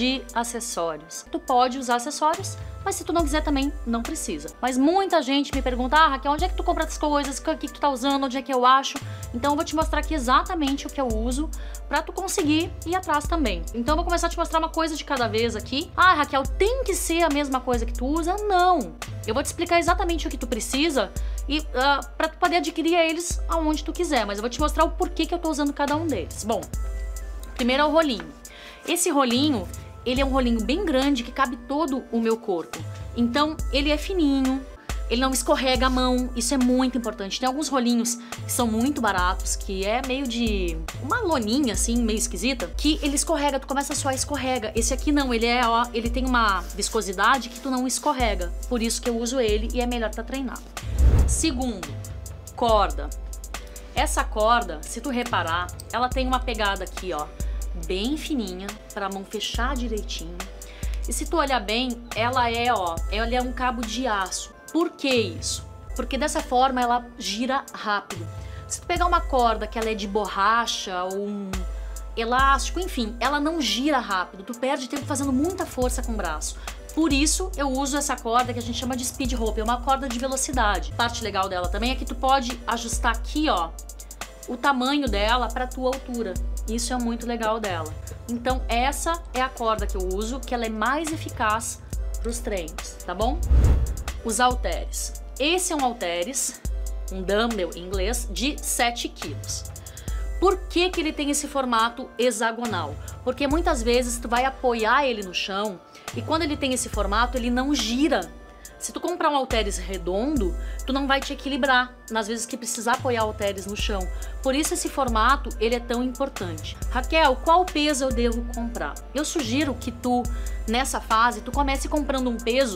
de acessórios. Tu pode usar acessórios, mas se tu não quiser também, não precisa. Mas muita gente me pergunta, Raquel, onde é que tu compra as coisas? O que tu tá usando? Onde é que eu acho? Então eu vou te mostrar aqui exatamente o que eu uso pra tu conseguir ir atrás também. Então eu vou começar a te mostrar uma coisa de cada vez aqui. Raquel, tem que ser a mesma coisa que tu usa? Não! Eu vou te explicar exatamente o que tu precisa e pra tu poder adquirir eles aonde tu quiser, mas eu vou te mostrar o porquê que eu tô usando cada um deles. Bom, primeiro é o rolinho. Esse rolinho, ele é um rolinho bem grande que cabe todo o meu corpo. Então, ele é fininho, ele não escorrega a mão, isso é muito importante. Tem alguns rolinhos que são muito baratos, que é meio de uma loninha assim, meio esquisita, que ele escorrega, tu começa a suar, escorrega. Esse aqui não, ele tem uma viscosidade que tu não escorrega. Por isso que eu uso ele e é melhor pra treinar. Segundo, corda. Essa corda, se tu reparar, ela tem uma pegada aqui, ó, bem fininha, para a mão fechar direitinho. E se tu olhar bem, ela é um cabo de aço. Por que isso? Porque dessa forma ela gira rápido. Se tu pegar uma corda que ela é de borracha ou um elástico, enfim, ela não gira rápido. Tu perde tempo fazendo muita força com o braço. Por isso eu uso essa corda que a gente chama de speed rope, é uma corda de velocidade. A parte legal dela também é que tu pode ajustar aqui, ó, o tamanho dela para tua altura. Isso é muito legal dela. Então essa é a corda que eu uso, que ela é mais eficaz para os treinos, tá bom? Os halteres. Esse é um halteres, um dumbbell em inglês, de 7 quilos. Por que que ele tem esse formato hexagonal? Porque muitas vezes tu vai apoiar ele no chão e quando ele tem esse formato, ele não gira. Se tu comprar um halteres redondo, tu não vai te equilibrar nas vezes que precisar apoiar halteres no chão. Por isso esse formato, ele é tão importante. Raquel, qual peso eu devo comprar? Eu sugiro que tu, nessa fase, tu comece comprando um peso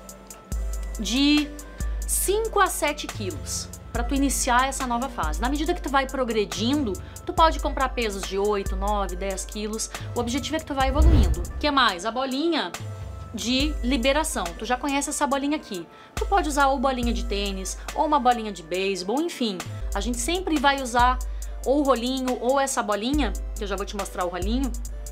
de 5 a 7 quilos para tu iniciar essa nova fase. Na medida que tu vai progredindo, tu pode comprar pesos de 8, 9, 10 quilos. O objetivo é que tu vai evoluindo. O que mais? A bolinha de liberação. Tu já conhece essa bolinha aqui. Tu pode usar ou bolinha de tênis, ou uma bolinha de beisebol, enfim. A gente sempre vai usar ou o rolinho, ou essa bolinha, que eu já vou te mostrar o rolinho,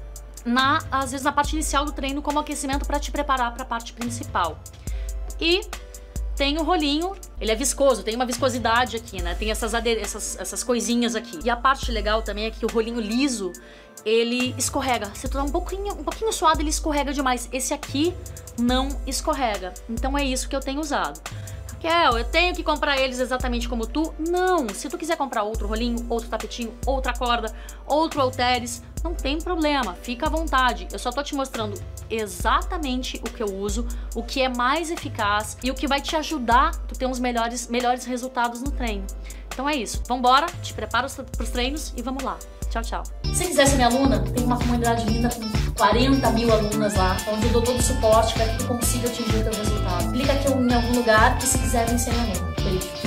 às vezes na parte inicial do treino como aquecimento para te preparar para a parte principal. E tem o rolinho, ele é viscoso, tem uma viscosidade aqui, né? Tem essas coisinhas aqui. E a parte legal também é que o rolinho liso, ele escorrega. Se tu dá um pouquinho suado, ele escorrega demais. Esse aqui não escorrega. Então é isso que eu tenho usado. Raquel, eu tenho que comprar eles exatamente como tu? Não! Se tu quiser comprar outro rolinho, outro tapetinho, outra corda, outro halteres, não tem problema, fica à vontade. Eu só tô te mostrando exatamente o que eu uso, o que é mais eficaz e o que vai te ajudar a ter uns melhores resultados no treino. Então é isso, vambora, te prepara pros treinos e vamos lá. Tchau, tchau. Se quiser ser minha aluna, tem uma comunidade linda com 40 mil alunas lá, onde eu dou todo o suporte para que tu consiga atingir o teu resultado. Clica aqui em algum lugar e se quiser, vem ser minha aluna. Beijo.